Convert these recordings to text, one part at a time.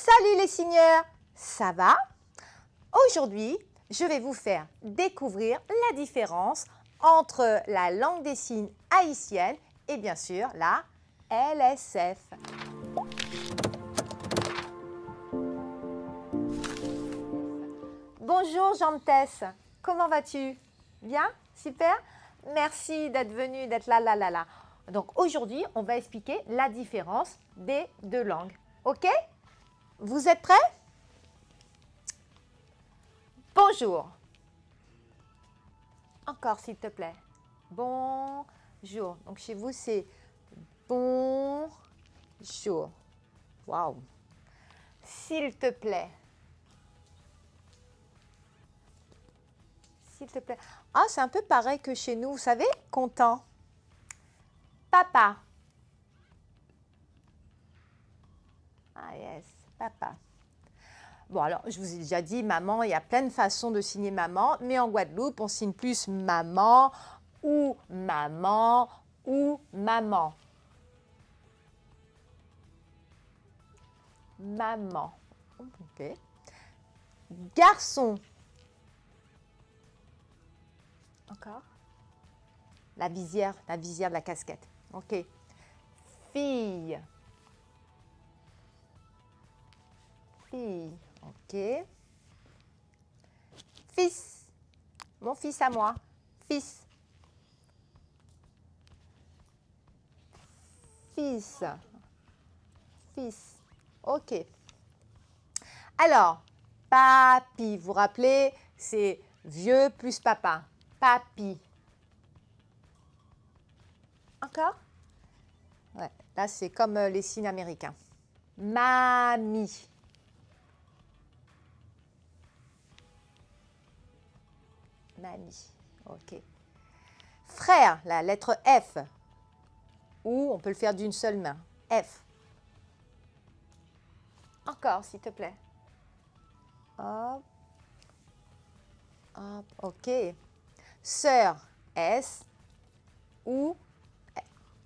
Salut les signeurs, ça va? Aujourd'hui, je vais vous faire découvrir la différence entre la langue des signes haïtienne et bien sûr la LSF. Bonjour Jean-Tess, comment vas-tu? Bien? Super? Merci d'être venu, d'être là. Donc aujourd'hui, on va expliquer la différence des deux langues. Ok? Vous êtes prêts? Bonjour. Encore s'il te plaît. Bonjour. Donc chez vous, c'est bonjour. Waouh. S'il te plaît. S'il te plaît. Ah, c'est un peu pareil que chez nous. Vous savez, content. Papa. Ah yes, papa. Bon, alors, je vous ai déjà dit, maman, il y a plein de façons de signer maman, mais en Guadeloupe, on signe plus maman ou maman ou maman. Maman. Ok. Garçon. Encore. La visière de la casquette. Ok. Fille. Fille. Ok. Fils. Mon fils à moi. Fils. Fils. Fils. Ok. Alors, papi. Vous vous rappelez, c'est vieux plus papa. Papi. Encore? Ouais, là, c'est comme les signes américains. Mamie. Mamie. Ok. Frère, la lettre F. Ou on peut le faire d'une seule main. F. Encore, s'il te plaît. Hop. Hop. Ok. Sœur, S. Ou. Ah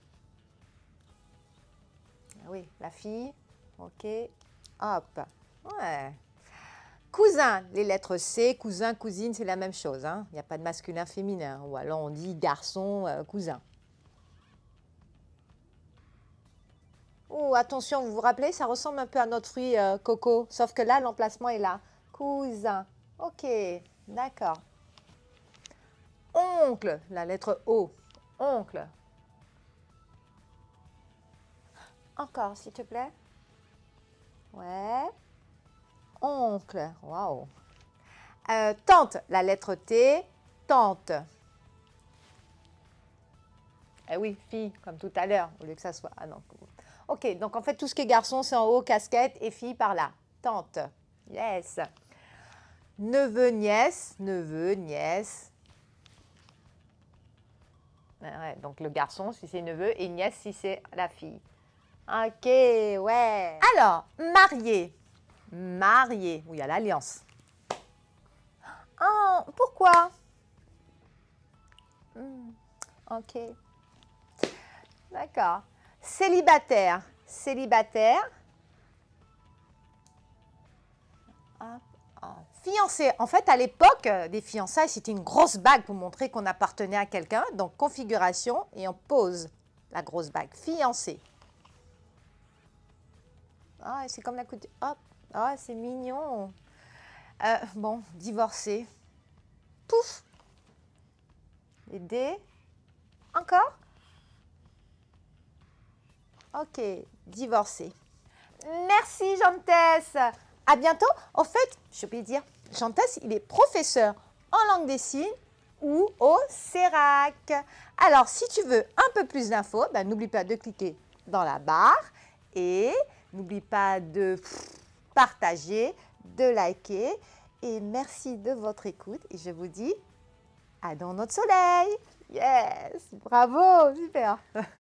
oui, la fille. Ok. Hop. Ouais. Cousin, les lettres C, cousin, cousine, c'est la même chose. Hein. Il n'y a pas de masculin, féminin. Ou alors on dit garçon, cousin. Oh, attention, vous vous rappelez, ça ressemble un peu à notre fruit coco, sauf que là, l'emplacement est là. Cousin. Ok, d'accord. Oncle, la lettre O. Oncle. Encore, s'il te plaît. Ouais. Oncle. Waouh. Tante, la lettre T. Tante. Eh oui, fille, comme tout à l'heure, au lieu que ça soit... Ah non. Ok, donc en fait, tout ce qui est garçon, c'est en haut, casquette, et fille par là. Tante. Yes. Neveu, nièce. Neveu, nièce. Ouais, donc le garçon, si c'est neveu, et nièce, si c'est la fille. Ok, ouais. Alors, marié. Marié. Oui, il y a l'alliance. Oh, pourquoi? Ok. D'accord. Célibataire. Célibataire. Fiancé. En fait, à l'époque des fiançailles, c'était une grosse bague pour montrer qu'on appartenait à quelqu'un. Donc, configuration et on pose la grosse bague. Fiancé. Ah, c'est comme la couture. Hop. Ah, c'est mignon. Bon, divorcé. Pouf. Et D. Encore. Ok, divorcé. Merci Jean-Tess. À bientôt. En fait, je peux dire, Jean-Tess, il est professeur en langue des signes ou au CERAC. Alors, si tu veux un peu plus d'infos, ben, n'oublie pas de cliquer dans la barre et n'oublie pas de partager, de liker. Et merci de votre écoute. Et je vous dis à dans notre soleil. Yes, bravo, super.